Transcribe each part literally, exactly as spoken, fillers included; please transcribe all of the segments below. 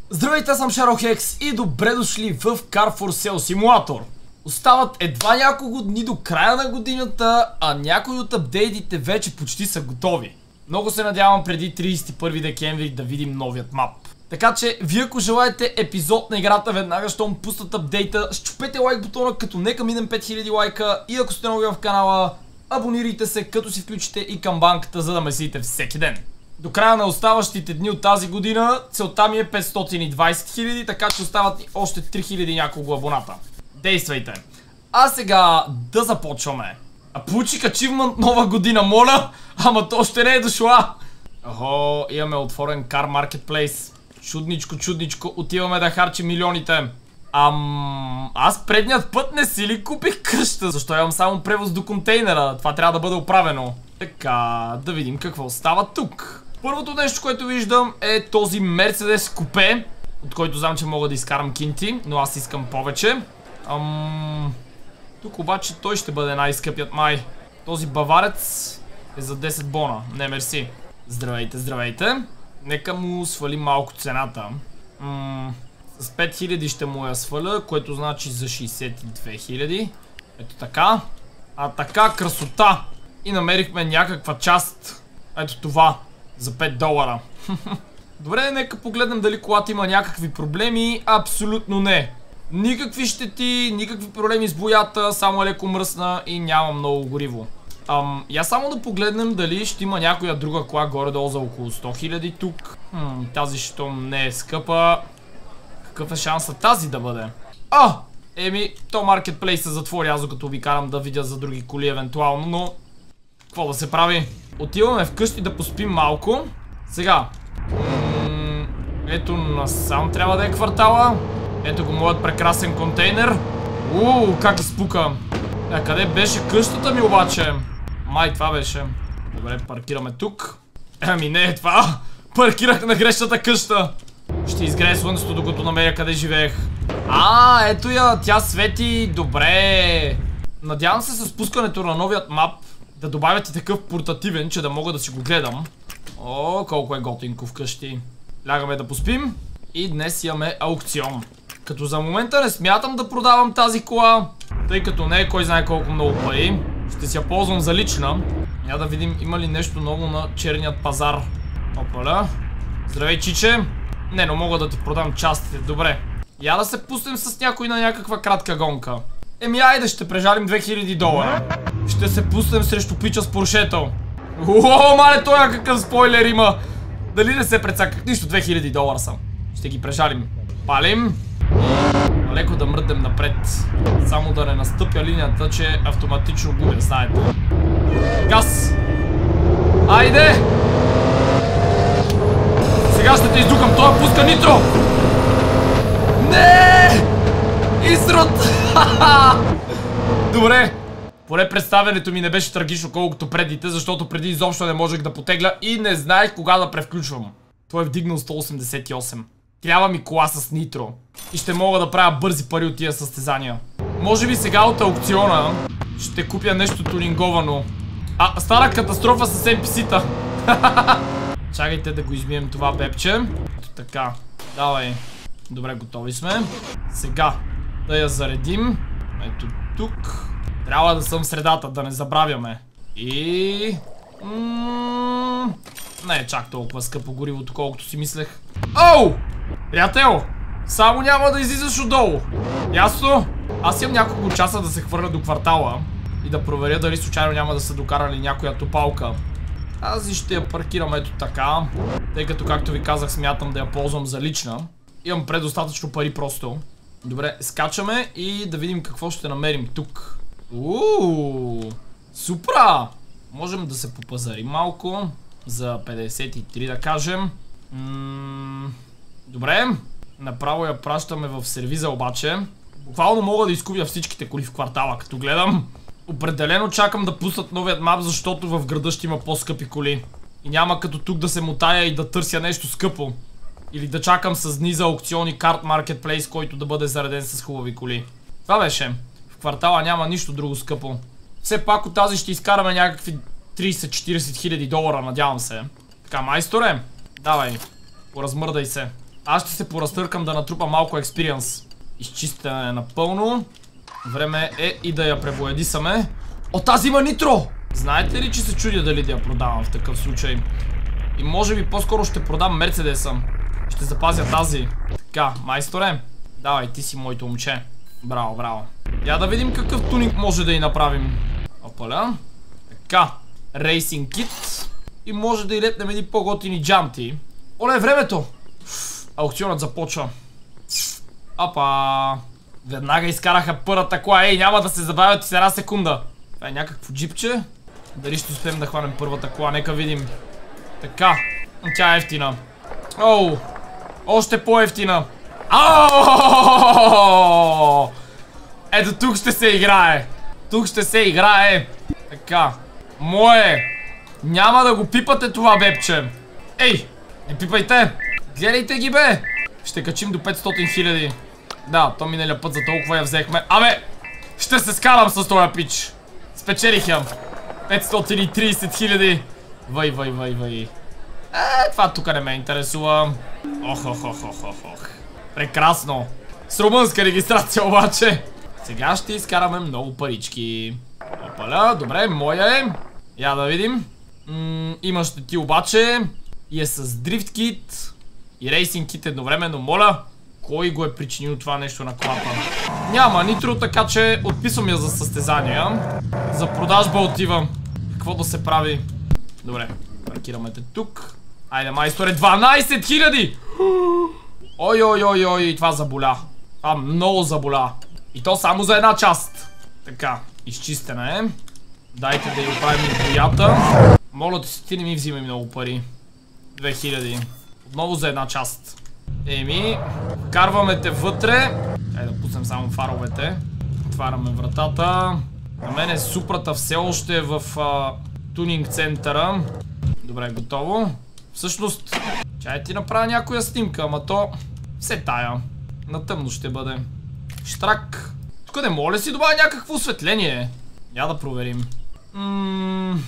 Здравейте, аз съм Шарохекс и добре дошли в Car for Sale Simulator. Остават едва няколко дни до края на годината, а някои от апдейтите вече почти са готови. Много се надявам преди тридесет и първи декември да видим новият мап. Така че, вие ако желаете епизод на играта веднага, щом пуснат апдейта, щупете лайк бутона, като нека минем пет хиляди лайка, и ако сте нови в канала, абонирайте се, като си включите и камбанката, за да ме следите всеки ден. До края на оставащите дни от тази година целта ми е петстотин и двадесет хиляди, така че остават още три хиляди няколко абоната. Действайте! А сега да започваме. А получих ачивмент нова година, моля, ама то още не е дошла. Охо, имаме отворен Car Marketplace. Чудничко, чудничко, отиваме да харчим милионите. Ам... Аз предният път не си ли купих къща? Защо имам само превоз до контейнера? Това трябва да бъде оправено. Така, да видим какво става тук. Първото нещо, което виждам, е този Мерцедес купе, от който знам, че мога да изкарам кинти, но аз искам повече. Ам... Тук обаче той ще бъде най-скъпият май. Този баварец е за десет бона. Не, мерси. Здравейте, здравейте. Нека му свалим малко цената. М с пет хиляди ще му я сваля, което значи за шейсет и две хиляди. Ето така. А така, красота. И намерихме някаква част. Ето това. За пет долара. Добре, нека погледнем дали колата има някакви проблеми. Абсолютно не. Никакви щети, никакви проблеми с боята, само леко мръсна и няма много гориво. Ам, я само да погледнем дали ще има някоя друга кола горе-долу за около сто хиляди тук. Хм, тази щом не е скъпа. Какъв е шансът тази да бъде? А! Еми, то Marketplace се затвори, аз докато ви карам да видя за други коли евентуално, но... Какво да се прави? Отиваме вкъщи да поспим малко. Сега. М ето насам трябва да е квартала. Ето го моят прекрасен контейнер. Ууу, как изпука. А къде беше къщата ми обаче? Май това беше. Добре, паркираме тук. Ами не е това. Паркирах на грешната къща. Ще изгрее слънцето, докато намеря къде живеех. А, ето я, тя свети. Добре. Надявам се с пускането на новият мап да добавят и такъв портативен, че да мога да си го гледам. О, колко е готинко вкъщи. Лягаме да поспим. И днес имаме аукцион. Като за момента не смятам да продавам тази кола, тъй като не е кой знае колко много пари. Ще си я ползвам за лична. Я да видим има ли нещо ново на черният пазар. Опаля. Здравей, чиче. Не, но мога да ти продам частите. Добре. Я да се пуснем с някой на някаква кратка гонка. Еми айде, ще прежалим две хиляди долара. Ще се пуснем срещу пича с поршето. Уоо, мале, той какъв спойлер има. Дали не се прецаках? Нищо, две хиляди долара съм. Ще ги прежалим. Палим. И леко да мръднем напред. Само да не настъпя линията, че автоматично губя, знаете. Газ! Айде! Сега ще те издухам, той пуска нитро! Не! Изрод! Добре. Поне представянето ми не беше трагично колкото предите, защото преди изобщо не можех да потегля и не знаех кога да превключвам. Той е вдигнал сто осемдесет и осем. Трябва ми кола с нитро. И ще мога да правя бързи пари от тия състезания. Може би сега от аукциона ще купя нещо тунинговано. А, стара катастрофа с ен пи си-та. Чакайте да го измием това бебче. Ето така. Давай. Добре, готови сме. Сега да я заредим. Ето тук. Трябва да съм в средата, да не забравяме. И... М не е чак толкова скъпо горивото, колкото си мислех. Оу! Приятел! Само няма да излизаш отдолу. Ясно? Аз имам няколко часа да се хвърля до квартала и да проверя дали случайно няма да са докарали някоя топалка. Аз ще я паркирам ето така, тъй като, както ви казах, смятам да я ползвам за лична. Имам предостатъчно пари просто. Добре, скачаме и да видим какво ще намерим тук. Ууу, супра! Можем да се попазарим малко. За петдесет и три да кажем. М добре, направо я пращаме в сервиза обаче. Буквално мога да изкупя всичките коли в квартала, като гледам. Определено чакам да пуснат новият мап, защото в града ще има по-скъпи коли. И няма като тук да се мотая и да търся нещо скъпо. Или да чакам с дни за аукциони Car Marketplace, който да бъде зареден с хубави коли. Това беше. В квартала няма нищо друго скъпо. Все пак от тази ще изкараме някакви тридесет-четиридесет хиляди долара, надявам се. Така, майсторе, давай, поразмърдай се. Аз ще се поразтъркам да натрупа малко експириенс. Изчистене напълно. Време е и да я пребоядисаме. О, тази има нитро! Знаете ли, че се чудя дали да я продавам в такъв случай? И може би по-скоро ще продам Мерцедеса. Ще запазя тази. Така, майсторе. Давай, ти си моето момче. Браво, браво. Я да видим какъв тунинг може да й направим. Опаля. Така, рейсинг кит. И може да й лепнем едни по-готини джанти. Оле, времето! Аукционът започва. Апа. Веднага изкараха първата кола. Ей, няма да се забавят с една секунда. Това е някакво джипче. Дали ще успеем да хванем първата кола? Нека видим. Така. Тя е ефтина. Оу. Още по-ефтина. Аоо! Ето тук ще се играе. Тук ще се играе. Така. Мое. Няма да го пипате това бебче. Ей, не пипайте. Гледайте ги, бе. Ще качим до петстотин хиляди. Да, то миналия път за толкова я взехме. Абе, ще се скарам с този пич. Спечелих я. петстотин и трийсет хиляди. Вай, вай, вай, вай. Е, това тук не ме интересува. Ох, ох, ох, ох, ох, ох. Прекрасно. С румънска регистрация обаче. Сега ще изкараме много парички. Опаля, добре, моя е. Я да видим. М имаш ти обаче. И е с дрифт кит. И рейсинг кит едновременно, моля. Кой го е причинил това нещо на колата? Няма нитро, така че отписвам я за състезания. За продажба отива. Какво да се прави? Добре, паркираме те тук. Айде, майсторе, дванайсет хиляди! Ой, ой, ой, ой, това заболя. Това много заболя. И то само за една част. Така, изчистена е. Дайте да й оправим боята. Моля ти си, ти не ми взимай много пари. две хиляди. Отново за една част. Еми, карваме те вътре. Айде да пуснем само фаровете. Отваряме вратата. На мен е супрата все още е в а, тунинг центъра. Добре, готово. Всъщност, чай ти направя някоя снимка, ама то все тая. На тъмно ще бъде. Штрак. Тук не моля си добавя някакво осветление. Я да проверим. Ммм...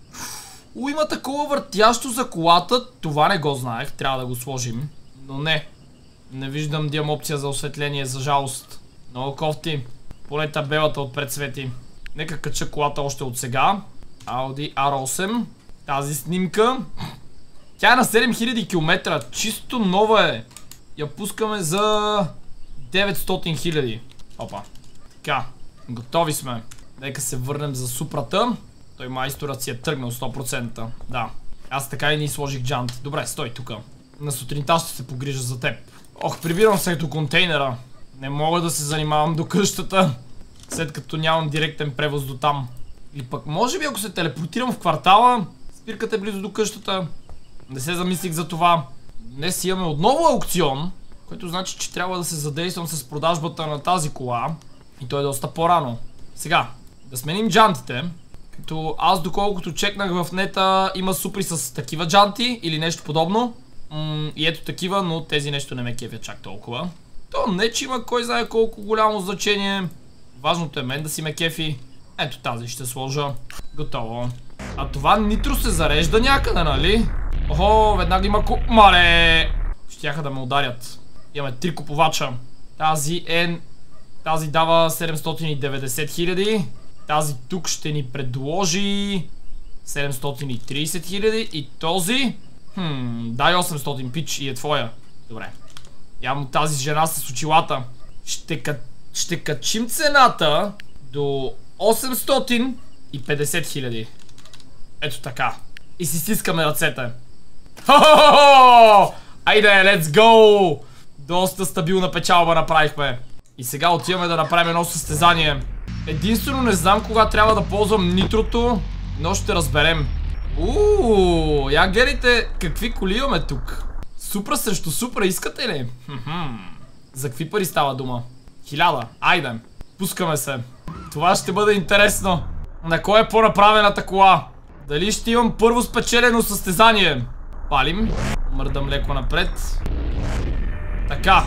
У, има такова въртящо за колата. Това не го знаех, трябва да го сложим. Но не. Не виждам да имам опция за осветление, за жалост. Много кофти. Поне табелата отпред свети. Нека кача колата още от сега. Audi ар осем. Тази снимка. Тя е на седем хиляди километра. Чисто нова е. Я пускаме за деветстотин хиляди. Опа. Така. Готови сме. Нека се върнем за супрата. Той майсторът си е тръгнал сто процента. Да. Аз така и ни сложих джант. Добре, стой тук. На сутринта ще се погрижа за теб. Ох, прибирам се до контейнера. Не мога да се занимавам до къщата, след като нямам директен превоз до там. Или пък може би ако се телепортирам в квартала, спирката е близо до къщата. Не се замислих за това. Днес имаме отново аукцион, което значи, че трябва да се задействам с продажбата на тази кола. И то е доста по-рано. Сега, да сменим джантите. Като аз доколкото чекнах в нета, има супри с такива джанти или нещо подобно. М и ето такива, но тези нещо не ме кефя чак толкова. То не че има кой знае колко голямо значение. Важното е мен да си ме кефи. Ето тази ще сложа. Готово. А това нитро се зарежда някъде, нали? Охо, веднага има ку... Мале! Щяха да ме ударят. Имаме три купувача. Тази е... Тази дава седемстотин и деветдесет хиляди. Тази тук ще ни предложи седемстотин и трийсет хиляди. И този... Хм, дай осемстотин пич и е твоя. Добре. Явно тази жена с очилата. Ще, ка... ще качим цената до осемстотин и петдесет хиляди. Ето така. И си стискаме ръцете. Хо-хо-хо! Айде, let's go! Доста стабилна печалба направихме. И сега отиваме да направим едно състезание. Единствено не знам кога трябва да ползвам нитрото, но ще разберем. Ууу, я гледайте какви коли имаме тук. Супра срещу Супра, искате ли? Хм-хм. За какви пари става дума? Хиляда, айде. Пускаме се. Това ще бъде интересно. На кой е по-направената кола? Дали ще имам първо спечелено състезание? Палим. Мърдам леко напред. Така.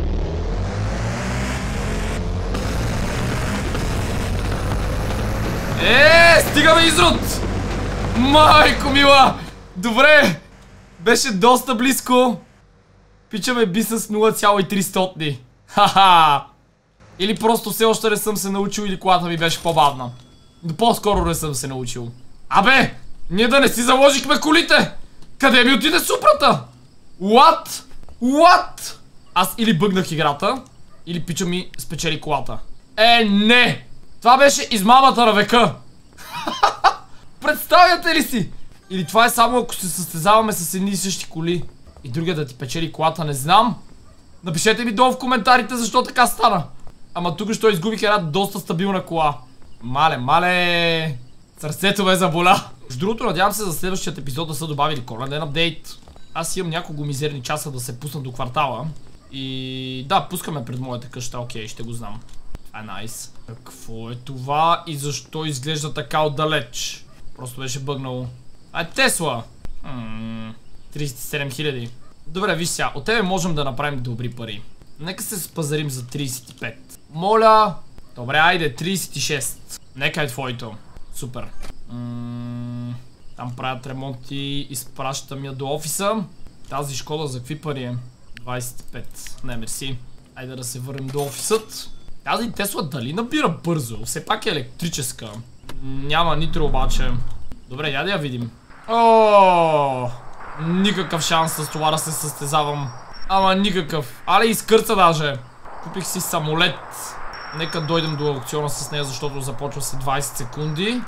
Е, стигаме изрод! Майко мила! Добре! Беше доста близко. Пичаме би с нула цяло и триста. Ха-ха! Или просто все още не съм се научил, или колата ми беше по-бавна. Но по-скоро не съм се научил. Абе! Ние да не си заложихме колите! Къде ми отиде супрата? What? What? Аз или бъгнах играта, или пича ми спечели колата. Е, не! Това беше измамата на века! Представяте ли си? Или това е само ако се състезаваме с едни и същи коли и другия да ти печели колата, не знам. Напишете ми долу в коментарите защо така стана. Ама тук що изгубих една доста стабилна кола. Мале, мале... Сърцето ме заболя. С другото, надявам се за следващият епизод да са добавили коледен апдейт. Аз имам няколко мизерни часа да се пусна до квартала. И да, пускаме пред моята къща, окей, ще го знам. А, найс. Какво е това и защо изглежда така отдалеч? Просто беше бъгнало. А, Тесла! Ммм... тридесет и седем хиляди. Добре, виж сега, от тебе можем да направим добри пари. Нека се спазарим за тридесет и пет. Моля! Добре, айде, тридесет и шест. Нека е твоето. Супер. Ммм... Там правят ремонт и изпращам я до офиса. Тази Шкода за какви пари е? двадесет и пет. Не, мерси. Айде да се върнем до офисът. Тази Тесла дали набира бързо? Все пак е електрическа. Няма нитро обаче. Добре, я да я видим. О, никакъв шанс с това да се състезавам. Ама никакъв. Але изкърца даже. Купих си самолет. Нека дойдем до аукциона с нея, защото започва се двадесет секунди.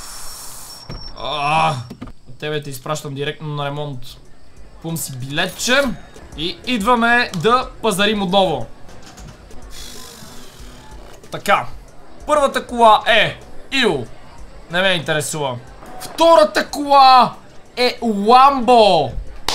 А, от тебе те изпращам директно на ремонт. Пум си билетче. И идваме да пазарим отново. Така. Първата кола е Ил. Не ме интересува. Втората кола е Ламбо.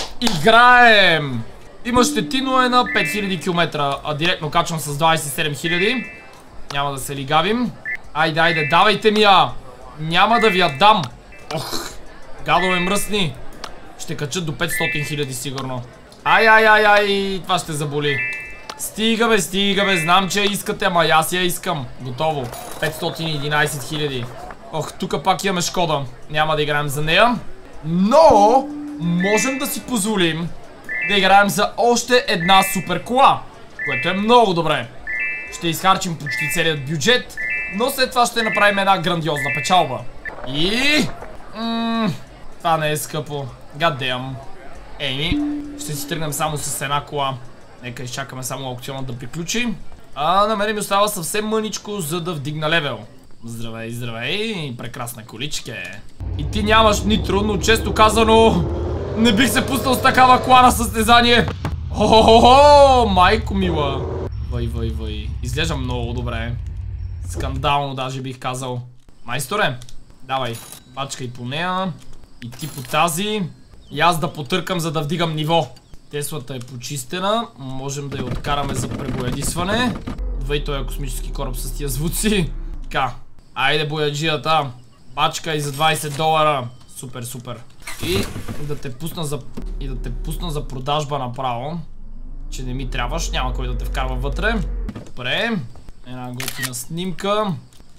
Играем. Има щетино е на пет хиляди километра, а директно качвам с двадесет и седем хиляди. Няма да се лигавим. Айде, айде, давайте ми я. Няма да ви я дам. Ох, гадове мръсни. Ще качат до петстотин хиляди сигурно. Ай, ай, ай, ай, това ще заболи. Стига бе, стига бе, знам, че я искате, ама аз я искам. Готово. петстотин и единадесет хиляди. Ох, тук пак имаме Шкода. Няма да играем за нея. Но можем да си позволим да играем за още една супер кола, което е много добре. Ще изхарчим почти целият бюджет, но след това ще направим една грандиозна печалба. И... Ммм... Това не е скъпо. God damn. Еми, ще си тръгнем само с една кола. Нека изчакаме само аукционът да приключи. А на мен ми остава съвсем мъничко, за да вдигна левел. Здравей, здравей, прекрасна количка е. И ти нямаш нитро, но често казано не бих се пуснал с такава кола на състезание. О-хо-хо, майко мила. Въй, въй, въй. Изглежда много добре. Скандално даже бих казал. Майсторе, давай, бачкай по нея. И ти по тази. И аз да потъркам, за да вдигам ниво. Теслата е почистена. Можем да я откараме за пребоядисване. Въй, той е космически кораб с тия звуци. Така, айде бояджията. Бачка и за двадесет долара. Супер, супер. И да те пусна за, и да те пусна за продажба направо. Че не ми трябваш, няма кой да те вкарва вътре. Добре. Една готина снимка.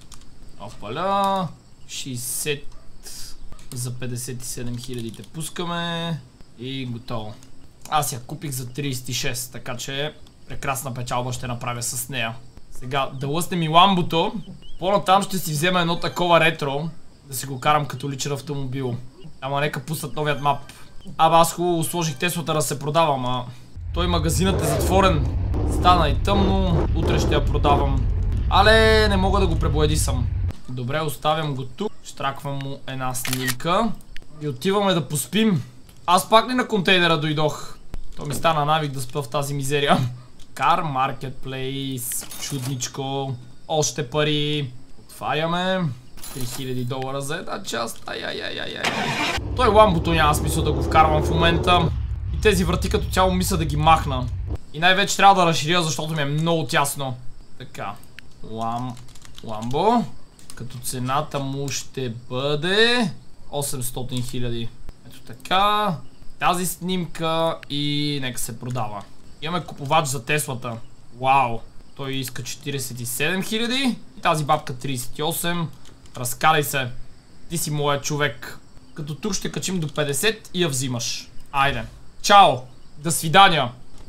Опаля. шейсет за петдесет и седем хиляди те пускаме. И готово. Аз я купих за тридесет и шест, така че прекрасна печалба ще направя с нея. Сега да лъснем и ламбото. По-натам ще си взема едно такова ретро, да си го карам като личен автомобил. Ама нека пуснат новият мап. Абе, аз хубаво сложих Теслата да се продава, ама той магазинът е затворен. Стана и тъмно, утре ще я продавам. Але не мога да го пребоядисам. Добре, оставям го тук. Штраквам му една снимка. И отиваме да поспим. Аз пак ли на контейнера дойдох? То ми стана навик да спа в тази мизерия. Car Marketplace. Чудничко. Още пари. Отваряме. три хиляди долара за една част. Ай, ай, ай, ай, ай. Той ламбото няма смисъл да го вкарвам в момента. И тези врати като цяло мисля да ги махна. И най-вече трябва да разширя, защото ми е много тясно. Така. Лам... Ламбо. Като цената му ще бъде осемстотин хиляди. Ето така. Тази снимка и нека се продава. Имаме купувач за Теслата. Вау. Той иска четиридесет и седем хиляди. И тази бабка тридесет и осем. Разкарай се. Ти си моя човек. Като тук ще качим до петдесет и я взимаш. Айде. Чао. До свидания.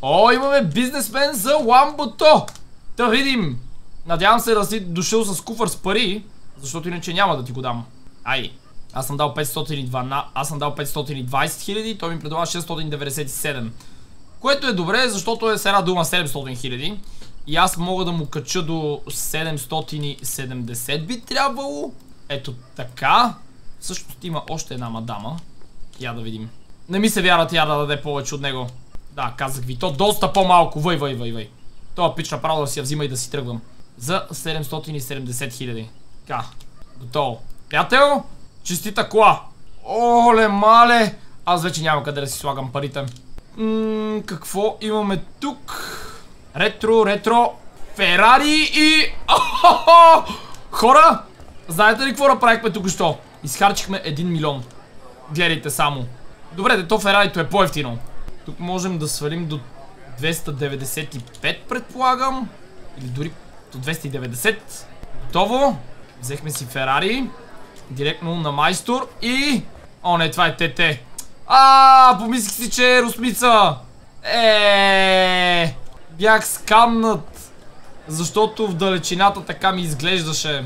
О, имаме бизнесмен за ламбото. Да видим. Надявам се да си дошъл с куфър с пари, защото иначе няма да ти го дам. Ай, аз съм дал петстотин и дванадесет, аз съм дал петстотин и двадесет хиляди, той ми предлага шестстотин деветдесет и седем. Което е добре, защото е с една дума седемстотин хиляди. И аз мога да му кача до седемстотин и седемдесет би трябвало. Ето така. Всъщност има още една мадама. Я да видим. Не ми се вяра тя да даде повече от него. Да, казах ви, то доста по-малко. Въй, въй, въй, въй. Това пич направо да си я взима и да си тръгвам. За седемстотин и седемдесет хиляди. Така, готово. Приятел, честита кола. Оле, мале. Аз вече няма къде да си слагам парите. Ммм, какво имаме тук? Ретро, ретро, Ферари и... О-хо-хо! Хора, знаете ли какво направихме тук-що? Изхарчихме един милион. Гледайте само. Добре, де, то Ферарито е по-ефтино. Тук можем да свалим до двеста деветдесет и пет, предполагам. Или дори до двеста и деветдесет. Готово. Взехме си Ферари. Директно на майстор и... О, не, това е ТТ. А, помислих си, че е Русмица. Еее... Бях скамнат. Защото в далечината така ми изглеждаше.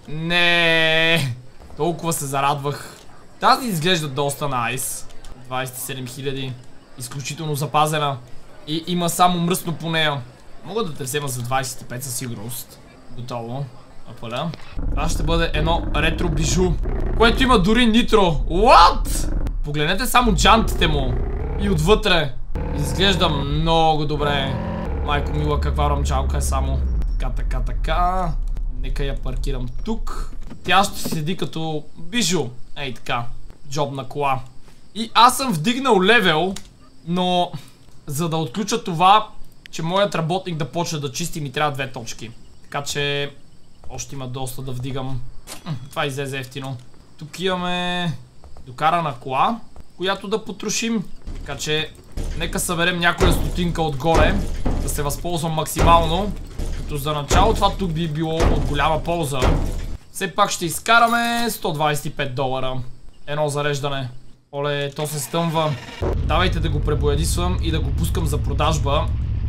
Не, толкова се зарадвах. Тази изглежда доста найс. двадесет и седем хиляди. Изключително запазена. И има само мръсно по нея. Мога да те взема за двадесет и пет със сигурност. Готово. Апаля. Това ще бъде едно ретро бижу, което има дори нитро. What? Погледнете само джантите му. И отвътре. Изглежда много добре. Майко мила, каква рамчалка е само. Така, така, така. Нека я паркирам тук. Тя ще седи като бижу. Ей така. Джобна кола. И аз съм вдигнал левел, но за да отключа това, че моят работник да почне да чисти, ми трябва две точки. Така че още има доста да вдигам. Това излезе ефтино. Тук имаме докарана кола, която да потрошим. Така че нека съберем някоя стотинка отгоре, да се възползвам максимално. Като за начало това тук би било от голяма полза. Все пак ще изкараме сто двадесет и пет долара. Едно зареждане. Оле, то се стъмва. Давайте да го пребоядисвам и да го пускам за продажба.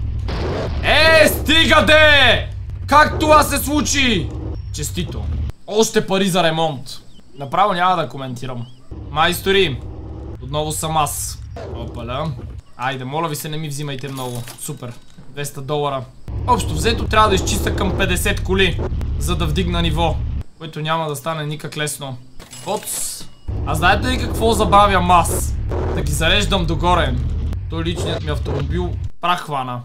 Е, стига де! Как това се случи? Честито. Още пари за ремонт. Направо няма да коментирам. Майстори, отново съм аз. Опаля. Айде, моля ви се, не ми взимайте много. Супер. двеста долара. Общо взето трябва да изчиста към петдесет коли, за да вдигна ниво, което няма да стане никак лесно. Оц. А знаете ли какво забравям аз? Да ги зареждам догоре. Той личният ми автомобил прах хвана.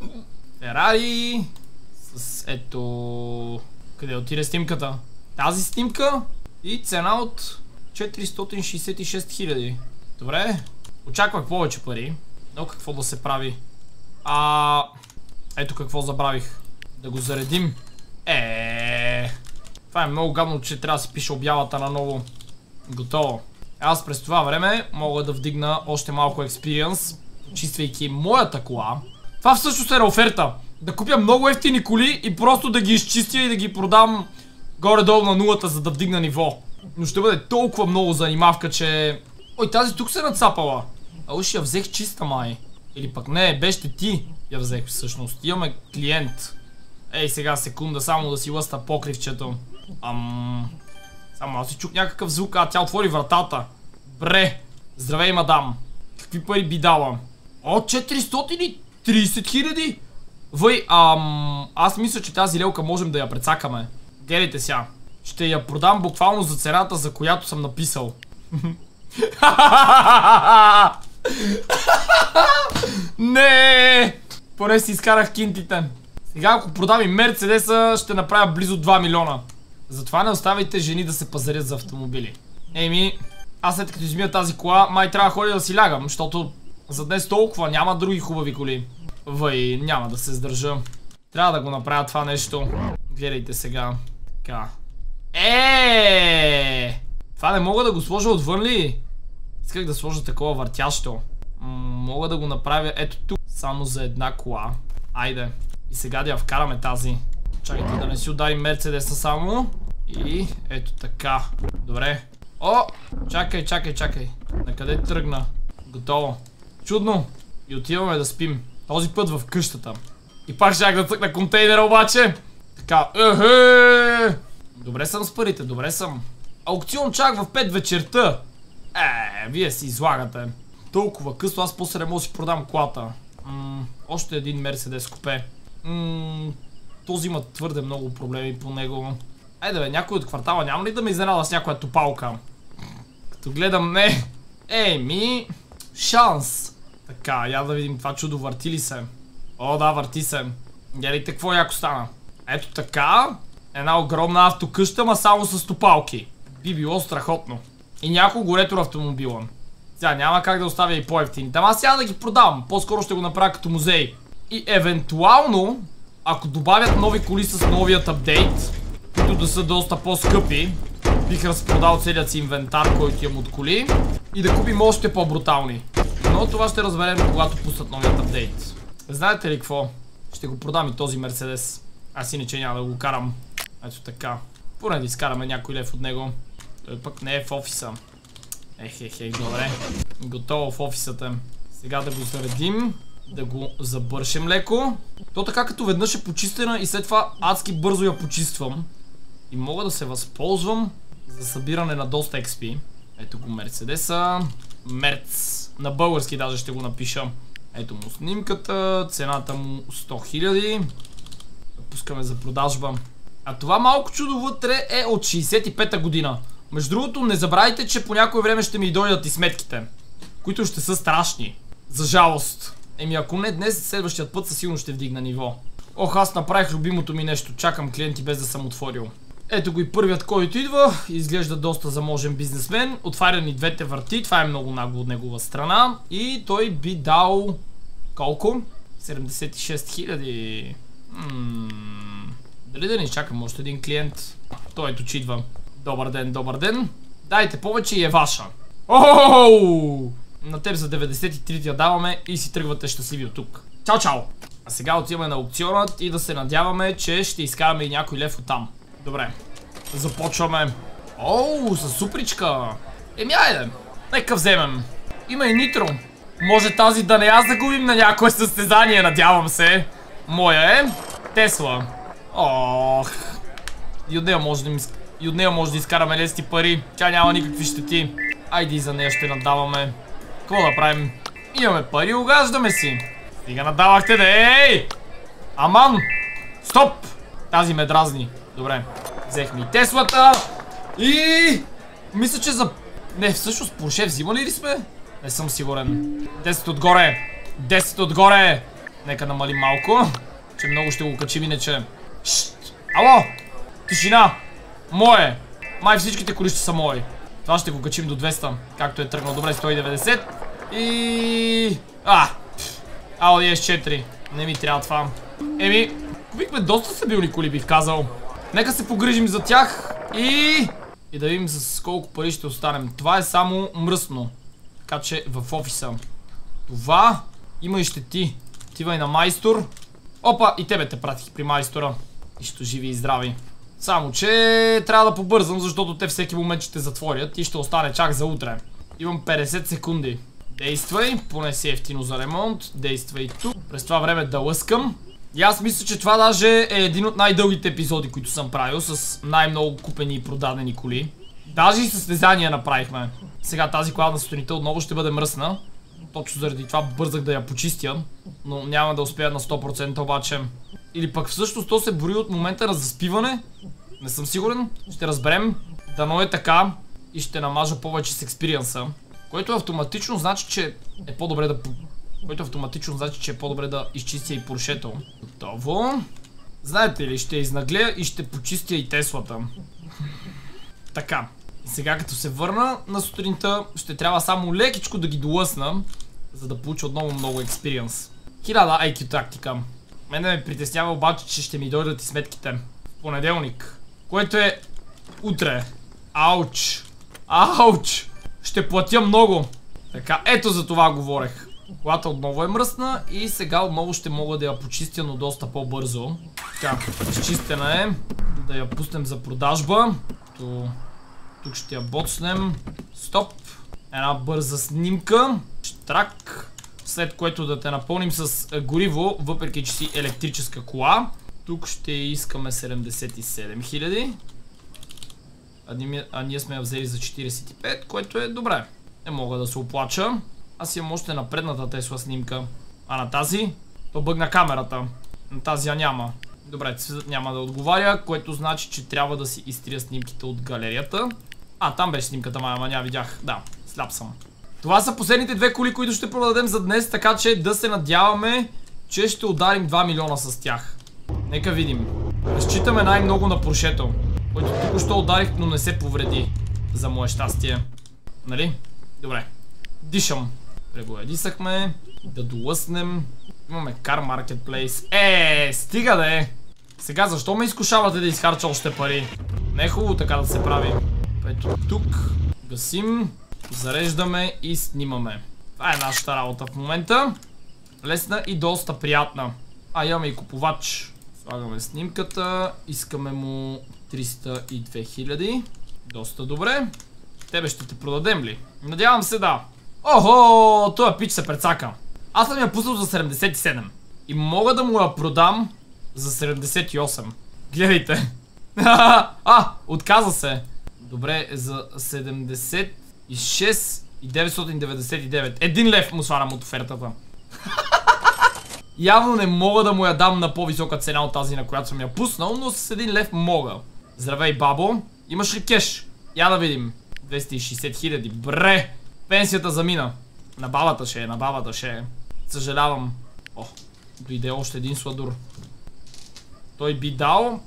Ферари. С ето... Къде отиде снимката? Тази снимка и цена от четиристотин шейсет и шест хиляди. Добре. Очаквах повече пари. Но какво да се прави? А... Ето какво забравих. Да го заредим. Еее. Това е много гадно, че трябва да се пише обявата наново. Готово. Аз през това време мога да вдигна още малко експириенс, чиствайки моята кола. Това всъщност е на оферта. Да купя много ефтини коли и просто да ги изчистя и да ги продам горе-долу на нулата, за да вдигна ниво. Но ще бъде толкова много занимавка, че... Ой, тази тук се е нацапала. А уж я взех чиста, май. Или пък не, беше ти я взех всъщност. Имаме клиент. Ей, сега секунда, само да си лъста покривчето. Ам... Само аз си чук някакъв звук, а тя отвори вратата. Бре! Здравей, мадам. Какви пари би дала? О, четиристотин и тридесет хиляди! Въй, ам... Аз мисля, че тази лелка можем да я прецакаме. Гледайте сега. Ще я продам буквално за цената, за която съм написал. Не! Поне си изкарах кинтите. Сега ако продам и Мерцедеса, ще направя близо два милиона. Затова не оставайте жени да се пазарят за автомобили. Еми, аз след като измия тази кола, май трябва да ходя да си лягам, защото за днес толкова няма други хубави коли. Въй, няма да се сдържа. Трябва да го направя това нещо. Гледайте сега. Така. Еее! Това не мога да го сложа отвън ли? Исках да сложа такова въртящо. М мога да го направя ето тук. Само за една кола. Айде. И сега да я вкараме тази. Чакайте да не си удари Мерцедеса само. И ето така. Добре. О! Чакай, чакай, чакай. Накъде тръгна? Готово. Чудно. И отиваме да спим. Този път в къщата. И пак щях да цъкна контейнера обаче. Така, ехе. Добре съм с парите, добре съм. Аукцион чак в пет вечерта. Е, вие си излагате. Толкова късно, аз после не мога да си продам колата. М, още един Мерседес купе. М, този има твърде много проблеми по него. Айде бе, някой от квартала няма ли да ме изненада с някоя топалка? Като гледам, не. Ей, ми. Шанс. Така, я да видим това чудо, върти ли се? О, да, върти се. Гледайте какво яко стана. Ето така. Една огромна автокъща, ма само с топалки. Би било страхотно. И няколко ретро автомобила. Сега няма как да оставя и по-евтините. Ама аз сега да ги продавам. По-скоро ще го направя като музей. И евентуално, ако добавят нови коли с новият апдейт, които да са доста по-скъпи, бих разпродал целият си инвентар, който имам от коли, и да купим още по-брутални. Но това ще разберем, когато пуснат новият апдейт. Знаете ли какво? Ще го продам и този Мерседес. Аз иначе няма да го карам. Ето така. Поне да изкараме някой лев от него. Той пък не е в офиса. Ех, ех, ех, добре. Готово в офисата. Сега да го заредим. Да го забършем леко. То така като веднъж е почистена и след това адски бързо я почиствам. И мога да се възползвам за събиране на доста екс пи. Ето го Мерседеса. Мерц. На български даже ще го напиша. Ето му снимката. Цената му сто хиляди. Пускаме за продажба. А това малко чудо вътре е от шейсет и пета година. Между другото, не забравяйте, че по някое време ще ми дойдат и сметките, които ще са страшни. За жалост. Еми ако не днес, следващият път със сигурно ще вдигна ниво. Ох, аз направих любимото ми нещо. Чакам клиенти без да съм отворил. Ето го и първият, който идва. Изглежда доста заможен бизнесмен. Отваря ни двете врати. Това е много нагло от негова страна. И той би дал... колко? седемдесет и шест хиляди. Ммм... Дали да не чакам още един клиент? Той ето че идва. Добър ден, добър ден. Дайте повече и е ваша. Оу! На теб за деветдесет и три я даваме и си тръгвате щастливи от тук. Чао, чао! А сега отиваме на аукционът и да се надяваме, че ще изкараме и някой лев оттам. Добре. Започваме. Оу, с супричка. Еми айде. Нека вземем. Има и нитро. Може тази да не аз загубим на някое състезание, надявам се. Моя е Тесла. Ох. И от нея може да, ми... и от нея може да изкараме лести пари. Тя няма никакви щети. Айде и за нея ще надаваме. Какво да правим? Имаме пари, угаждаме си. Стига надавахте да ей! Аман! Стоп! Тази ме дразни. Добре. Взехме и Теслата. И... мисля, че за... не, всъщност Порше взимали ли сме? Не съм сигурен. десет отгоре. десет отгоре. Нека намалим малко. Че много ще го качим иначе. Шшт! Ало! Тишина! Мое! Май всичките коли ще са мои. Това ще го качим до двеста. Както е тръгнал. Добре, сто и деветдесет. И... а! Audi ес четири. Не ми трябва това. Еми, купихме доста стабилни коли, бих казал. Нека се погрижим за тях. И... и да видим с колко пари ще останем. Това е само мръсно. Така че в офиса. Това... има и щети. Отивай на майстор. Опа, и тебе те пратих при майстора. Нищо живи и здрави. Само че трябва да побързам, защото те всеки момент ще затворят и ще остане чак за утре. Имам петдесет секунди. Действай, поне си ефтино за ремонт. Действай тук. През това време да лъскам. И аз мисля, че това даже е един от най-дългите епизоди, които съм правил, с най-много купени и продадени коли. Даже и състезания направихме. Сега тази кола на сутринта отново ще бъде мръсна. Точно заради това бързах да я почистя. Но няма да успея на сто процента обаче. Или пък всъщност то се брои от момента на заспиване. Не съм сигурен. Ще разберем. Дано е така. И ще намажа повече с експириенса. Което автоматично значи, че е по-добре да... Което автоматично значи, че е по-добре да изчистя и Поршето. Готово. Знаете ли, ще изнагля и ще почистя и Теслата. Така. Сега като се върна на сутринта, ще трябва само лекичко да ги долъсна, за да получа отново много експириенс. хиляда ай кю тактика. Мене ме притеснява обаче, че ще ми дойдат и сметките в понеделник, което е утре. Ауч. Ауч. Ще платя много. Така, ето за това говорех. Колата отново е мръсна и сега отново ще мога да я почистя, но доста по-бързо. Така, изчистена е. Да я пуснем за продажба. То... тук ще я боцнем. Стоп. Една бърза снимка. Штрак. След което да те напълним с гориво, въпреки че си електрическа кола. Тук ще искаме седемдесет и седем хиляди. А ние сме я взели за четиридесет и пет, което е добре. Не мога да се оплача. Аз имам още на предната Тесла снимка. А на тази? То бъгна камерата. На тази я няма. Добре, цветът няма да отговаря, което значи, че трябва да си изтрия снимките от галерията. А, там беше снимката, ама няма видях. Да, сляп съм. Това са последните две коли, които ще продадем за днес, така че да се надяваме, че ще ударим два милиона с тях. Нека видим. Разчитаме най-много на Поршето, който тук що ударих, но не се повреди. За мое щастие. Нали? Добре. Дишам. Пребоядисахме. Да долъснем. Имаме Car Marketplace. Е, стига да е. Сега защо ме изкушавате да изхарча още пари? Не е хубаво така да се прави. Ето тук. Гасим. Зареждаме и снимаме. Това е нашата работа в момента. Лесна и доста приятна. А, имаме и купувач. Слагаме снимката. Искаме му триста и две хиляди. Доста добре. Тебе ще те продадем ли? Надявам се да. Охо, този пич се прецака. Аз съм я пуснал за седемдесет и седем. И мога да му я продам за седемдесет и осем. Гледайте. А, отказа се. Добре, за седемдесет и шест и деветстотин деветдесет и девет. Един лев му сварам от офертата. Явно не мога да му я дам на по-висока цена от тази, на която съм я пуснал, но с един лев мога. Здравей, бабо. Имаш ли кеш? Я да видим. двеста и шейсет хиляди. Бре! Пенсията замина. На бабата ще е, на бабата ще е. Съжалявам. О, дойде още един сладур. Той би дал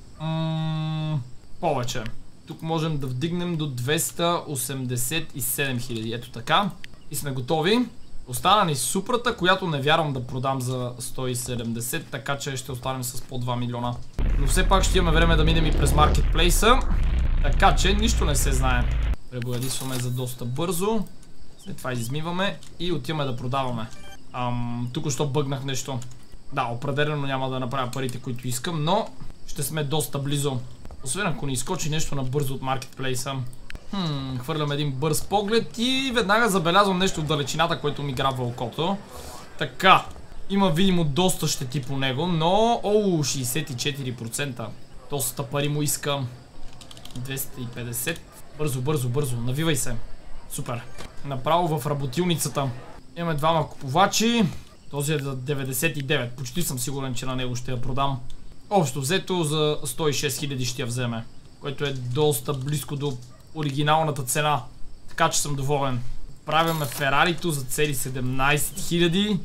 м повече. Тук можем да вдигнем до двеста осемдесет и седем хиляди. Ето така. И сме готови. Остана ни Супрата, която не вярвам да продам за сто и седемдесет, така че ще останем с по два милиона. Но все пак ще имаме време да минем и през маркетплейса. Така че нищо не се знае. Пребоядисваме за доста бързо. След това измиваме и отиваме да продаваме. Ам, тук що бъгнах нещо. Да, определено няма да направя парите, които искам, но ще сме доста близо. Освен ако не изкочи нещо набързо от маркетплейса. Хм, хвърлям един бърз поглед и веднага забелязвам нещо в далечината, което ми грабва окото. Така, има видимо доста щети по него, но оу, шейсет и четири процента. Доста пари му иска. двеста и петдесет. Бързо, бързо, бързо, навивай се. Супер. Направо в работилницата. Имаме двама купувачи. Този е за деветдесет и девет. Почти съм сигурен, че на него ще я продам. Общо взето за сто и шест хиляди ще я вземе. Което е доста близко до оригиналната цена. Така че съм доволен. Правяме Ферарито за цели седемнайсет хиляди.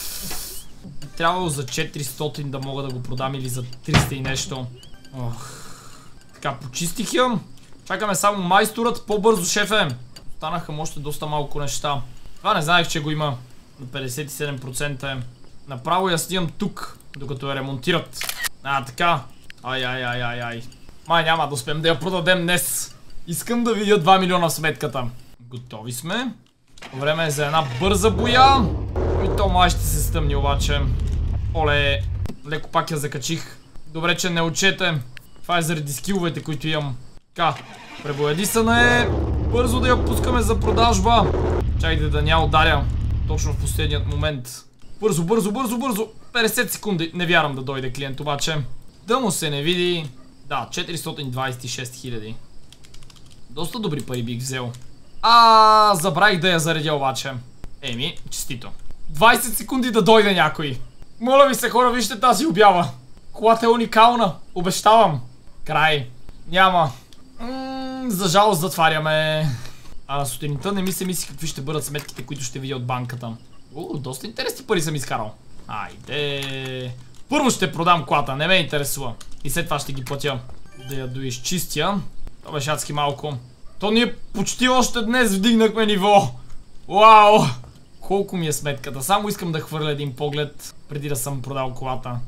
Трябвало за четиристотин да мога да го продам или за триста и нещо. Ох. Така, почистих я. Чакаме само майсторът. По-бързо, шефе. Останаха му още доста малко неща. Това не знаех, че го има. На петдесет и седем процента е. Направо я снимам тук, докато я ремонтират. А, така. Ай, ай, ай, ай, ай. Май няма да успеем да я продадем днес. Искам да видя два милиона в сметката. Готови сме. Време е за една бърза боя. И то май ще се стъмни обаче. Оле, леко пак я закачих. Добре, че не отчете. Това е заради скиловете, които имам. Така, пребоядисана е. Бързо да я пускаме за продажба. Чакайте да ня ударя. Точно в последният момент. Бързо, бързо, бързо, бързо. петдесет секунди. Не вярвам да дойде клиент обаче. Да му се не види. Да, четиристотин двайсет и шест хиляди. Доста добри пари бих взел. А, забравих да я заредя обаче. Еми, честито. двайсет секунди да дойде някой. Моля ви се, хора, вижте тази обява. Колата е уникална. Обещавам. Край. Няма. М-м, за жалост затваряме. А на сутринта не ми се мисли какви ще бъдат сметките, които ще видя от банката. О, доста интересни пари съм изкарал. Айде. Първо ще продам колата, не ме интересува. И след това ще ги платя. Да я доизчистя. Това беше адски малко. То ние почти още днес вдигнахме ниво. Вау! Колко ми е сметката? Само искам да хвърля един поглед преди да съм продал колата.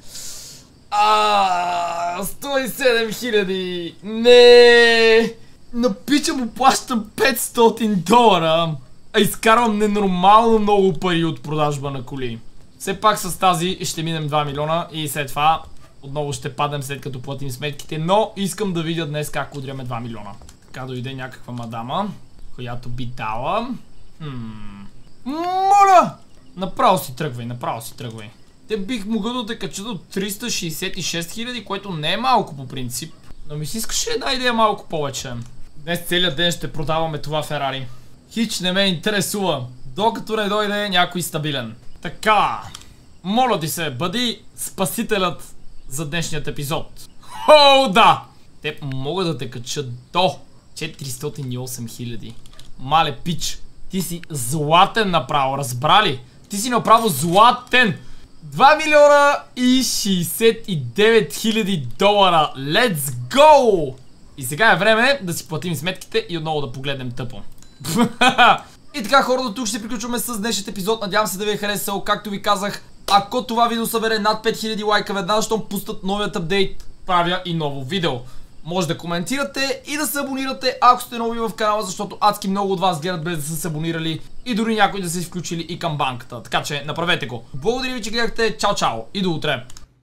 Ааа, сто и седем хиляди. Не! На пича му плащам петстотин долара. А изкарвам ненормално много пари от продажба на коли. Все пак с тази ще минем два милиона и след това отново ще паднем след като платим сметките. Но искам да видя днес как удряме два милиона. Така дойде някаква мадама, която би дала. Хм. Моля! Направо си тръгвай, направо си тръгвай. Те бих могъл да те кача до триста шейсет и шест хиляди, което не е малко по принцип. Но ми си искаше една идея малко повече. Днес целият ден ще продаваме това Ферари. Хич не ме интересува, докато не дойде някой стабилен. Така, моля ти се, бъди спасителят за днешният епизод. О, да! Те могат да те качат до четиристотин и осем хиляди. Мале пич, ти си златен направо, разбрали? Ти си направо златен! два милиона и шейсет и девет хиляди долара. Let's go! И сега е време да си платим сметките и отново да погледнем тъпо. И така, хора, до тук ще приключваме с днешният епизод. Надявам се да ви е харесал. Както ви казах, ако това видео събере над пет хиляди лайка, веднага щом пуснат новият апдейт, правя и ново видео. Може да коментирате и да се абонирате, ако сте нови в канала, защото адски много от вас гледат без да са се абонирали и дори някои да са изключили и камбанката. Така че направете го. Благодаря ви, че гледахте. Чао, чао и до утре.